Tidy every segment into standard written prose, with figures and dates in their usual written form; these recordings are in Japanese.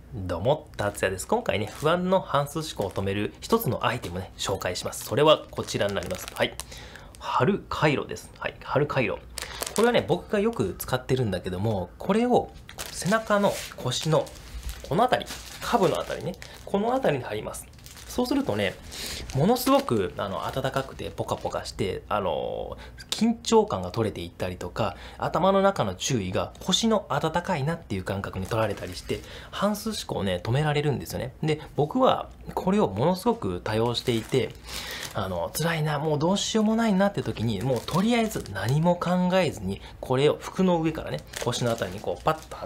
どうも、達也です。今回ね、不安の反数思考を止める一つのアイテムをね、紹介します。それはこちらになります。はい。貼回路です。はい。貼回路。これはね、僕がよく使ってるんだけども、これを背中の腰のこの辺り、下部の辺りね、この辺りに貼ります。そうするとね、ものすごく暖かくてポカポカして、緊張感が取れていったりとか、頭の中の注意が腰の温かいなっていう感覚に取られたりして、反数思考をね、止められるんですよね。で、僕はこれをものすごく多用していて、辛いな、もうどうしようもないなって時に、もうとりあえず何も考えずに、これを服の上からね、腰のあたりにこうパッと貼って、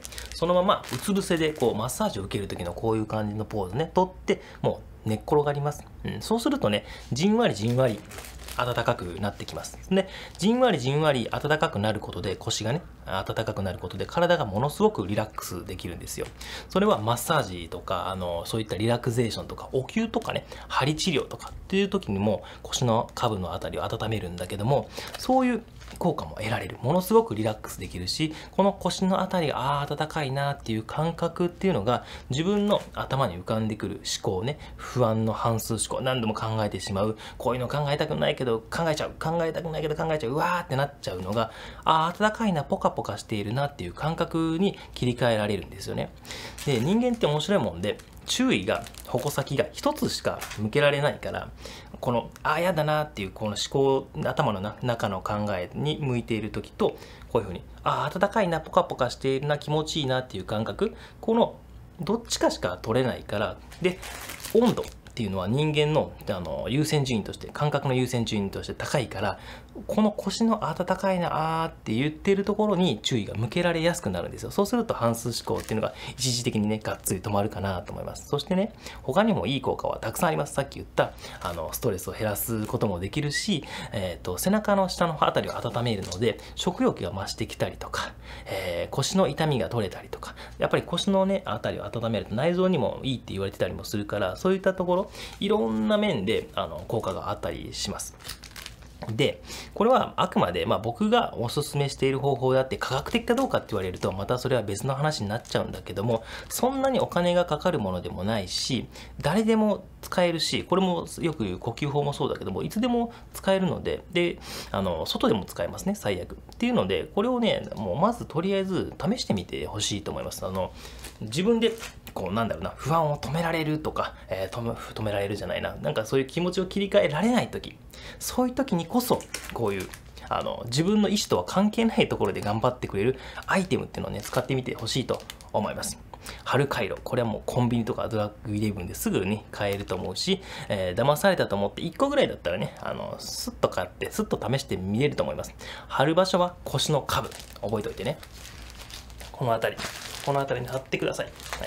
そのままうつ伏せでこうマッサージを受ける時のこういう感じのポーズね、取って、もう寝っ転がります。そうするとね、じんわりじんわり暖かくなってきます。で、じんわりじんわり暖かくなることで、腰がね、暖かくなることで、体がものすごくリラックスできるんですよ。それはマッサージとか、そういったリラクゼーションとか、お灸とかね、鍼治療とかっていう時にも、腰の下部のあたりを温めるんだけども、そういう効果も得られる。ものすごくリラックスできるし、この腰のあたりが、暖かいなっていう感覚っていうのが、自分の頭に浮かんでくる思考ね、不安の反数思考、何度も考えてしまう、こういうの考えたくないけど考えちゃう、考えたくないけど考えちゃう、うわーってなっちゃうのが、暖かいな、ポカポカしているなっていう感覚に切り替えられるんですよね。で、人間って面白いもんで、注意が、矛先が一つしか向けられないから、この、やだなっていう、この思考、頭の中の考えに向いている時と、こういうふうに、暖かいな、ポカポカしているな、気持ちいいなっていう感覚、この、どっちかしか取れないから、で、温度っていうのは人間の優先順位として、感覚の優先順位として高いから、この腰の温かいなって言ってるところに注意が向けられやすくなるんですよ。そうすると反数思考っていうのが一時的にね、がっつり止まるかなと思います。そしてね、他にもいい効果はたくさんあります。さっき言った、ストレスを減らすこともできるし、背中の下のあたりを温めるので、食欲が増してきたりとか、腰の痛みが取れたりとか、やっぱり腰のね、あたりを温めると内臓にもいいって言われてたりもするから、そういったところ、いろんな面で効果があったりします。で、これはあくまで、僕がおすすめしている方法であって、科学的かどうかって言われると、またそれは別の話になっちゃうんだけども、そんなにお金がかかるものでもないし、誰でも使えるし、これもよく言う呼吸法もそうだけども、いつでも使えるので、で、外でも使えますね、最悪。っていうので、これをね、もうまずとりあえず試してみてほしいと思います。自分で、不安を止められるとか、止められるじゃないな。なんかそういう気持ちを切り替えられないとき、そういうときにこそ、こういう、自分の意思とは関係ないところで頑張ってくれるアイテムっていうのをね、使ってみてほしいと思います。貼回路。これはもうコンビニとかドラッグイレブンですぐに買えると思うし、騙されたと思って1個ぐらいだったらね、スッと買って、スッと試してみれると思います。貼る場所は腰の下部。覚えておいてね。この辺りに貼ってください。はい。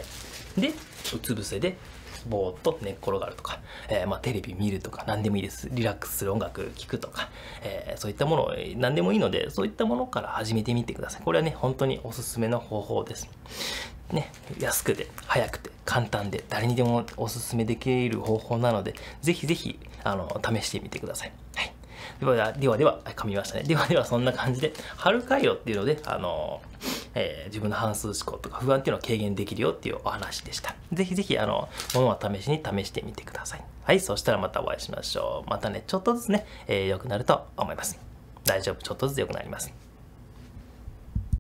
で、うつ伏せで、ぼーっと寝っ転がるとか、テレビ見るとか何でもいいです。リラックスする音楽聴くとか、そういったもの何でもいいので、そういったものから始めてみてください。これはね、本当におすすめの方法です。ね、安くて、早くて、簡単で、誰にでもおすすめできる方法なので、ぜひぜひ、試してみてください。はい。では、噛みましたね。では、そんな感じで、貼回路っていうので、自分の反数思考とか不安っていうのを軽減できるよっていうお話でした。ぜひぜひ、ものは試しに試してみてください。はい、そしたらまたお会いしましょう。またね、ちょっとずつね、良くなると思います。大丈夫、ちょっとずつ良くなります。